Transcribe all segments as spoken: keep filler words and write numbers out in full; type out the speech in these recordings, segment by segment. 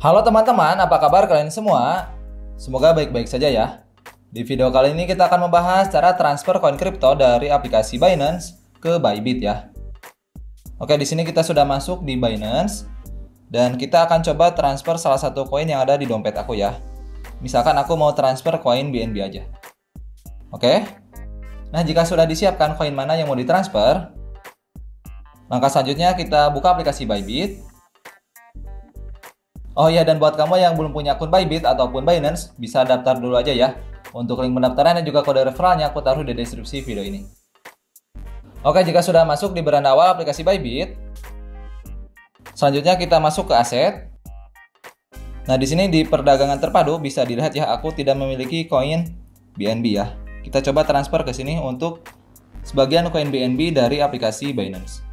Halo teman-teman, apa kabar kalian semua? Semoga baik-baik saja ya. Di video kali ini kita akan membahas cara transfer koin kripto dari aplikasi Binance ke Bybit ya. Oke, di sini kita sudah masuk di Binance dan kita akan coba transfer salah satu koin yang ada di dompet aku ya. Misalkan aku mau transfer koin B N B aja. Oke. Nah, jika sudah disiapkan koin mana yang mau ditransfer, langkah selanjutnya kita buka aplikasi Bybit. Oh iya, dan buat kamu yang belum punya akun Bybit ataupun Binance, bisa daftar dulu aja ya. Untuk link pendaftaran dan juga kode referralnya aku taruh di deskripsi video ini. Oke, jika sudah masuk di beranda awal aplikasi Bybit, selanjutnya kita masuk ke aset. Nah, di sini di perdagangan terpadu bisa dilihat ya, aku tidak memiliki koin B N B ya. Kita coba transfer ke sini untuk sebagian koin B N B dari aplikasi Binance.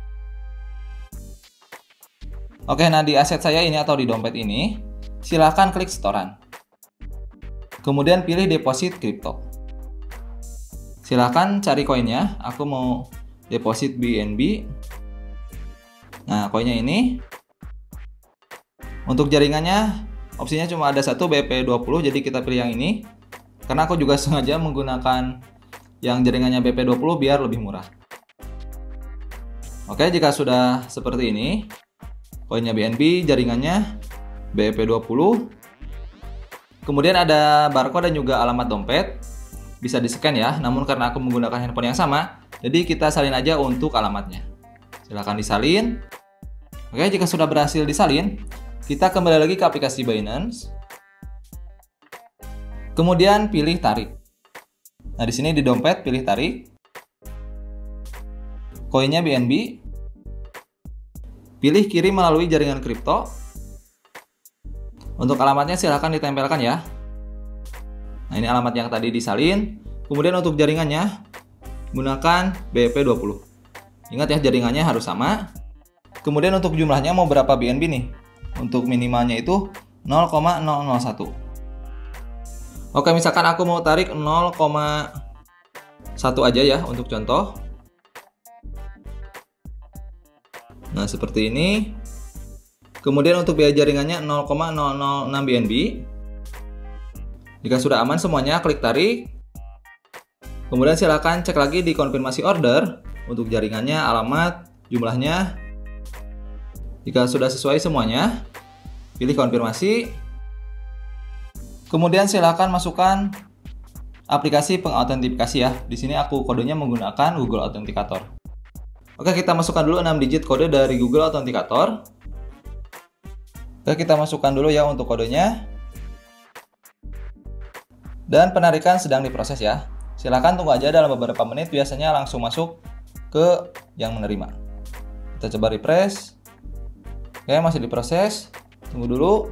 Oke, nah di aset saya ini atau di dompet ini, silahkan klik setoran. Kemudian pilih deposit kripto. Silahkan cari koinnya, aku mau deposit B N B. Nah, koinnya ini. Untuk jaringannya, opsinya cuma ada satu, B P dua puluh, jadi kita pilih yang ini. Karena aku juga sengaja menggunakan yang jaringannya B P dua puluh biar lebih murah. Oke, jika sudah seperti ini, koinnya B N B, jaringannya B P dua puluh. Kemudian ada barcode dan juga alamat dompet. Bisa di-scan ya, namun karena aku menggunakan handphone yang sama, jadi kita salin aja untuk alamatnya. Silahkan disalin. Oke, jika sudah berhasil disalin, kita kembali lagi ke aplikasi Binance. Kemudian pilih tarik. Nah, di sini di dompet pilih tarik. Koinnya B N B. Pilih kirim melalui jaringan kripto. Untuk alamatnya silahkan ditempelkan ya. Nah, ini alamat yang tadi disalin. Kemudian untuk jaringannya, gunakan B P dua puluh. Ingat ya, jaringannya harus sama. Kemudian untuk jumlahnya mau berapa B N B nih? Untuk minimalnya itu nol koma nol nol satu. Oke, misalkan aku mau tarik nol koma satu aja ya untuk contoh. Nah, seperti ini. Kemudian untuk biaya jaringannya nol koma nol nol enam B N B. Jika sudah aman semuanya, klik tarik. Kemudian silakan cek lagi di konfirmasi order untuk jaringannya, alamat, jumlahnya. Jika sudah sesuai semuanya, pilih konfirmasi. Kemudian silakan masukkan aplikasi pengautentikasi ya. Di sini aku kodenya menggunakan Google Authenticator. Oke, kita masukkan dulu enam digit kode dari Google Authenticator. Oke, kita masukkan dulu ya untuk kodenya. Dan penarikan sedang diproses ya. Silahkan tunggu aja dalam beberapa menit, biasanya langsung masuk ke yang menerima. Kita coba refresh. Oke, masih diproses. Tunggu dulu.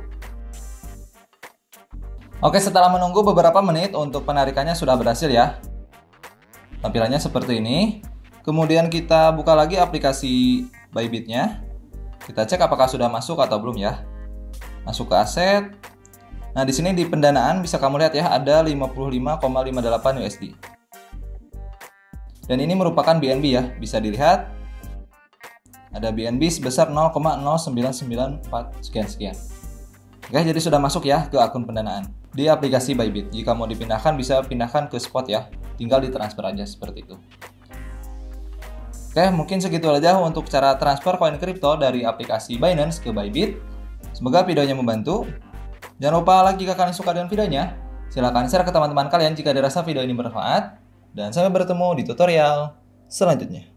Oke, setelah menunggu beberapa menit untuk penarikannya sudah berhasil ya. Tampilannya seperti ini. Kemudian kita buka lagi aplikasi Bybitnya. Kita cek apakah sudah masuk atau belum ya. Masuk ke aset. Nah, di sini di pendanaan bisa kamu lihat ya, ada lima puluh lima koma lima delapan U S D. Dan ini merupakan B N B ya, bisa dilihat. Ada B N B sebesar nol koma nol sembilan sembilan empat sekian-sekian. Oke, jadi sudah masuk ya ke akun pendanaan di aplikasi Bybit. Jika mau dipindahkan, bisa pindahkan ke spot ya. Tinggal ditransfer aja seperti itu. Oke, mungkin segitu aja untuk cara transfer koin kripto dari aplikasi Binance ke Bybit. Semoga videonya membantu. Jangan lupa like jika kalian suka dengan videonya. Silahkan share ke teman-teman kalian jika dirasa video ini bermanfaat. Dan sampai bertemu di tutorial selanjutnya.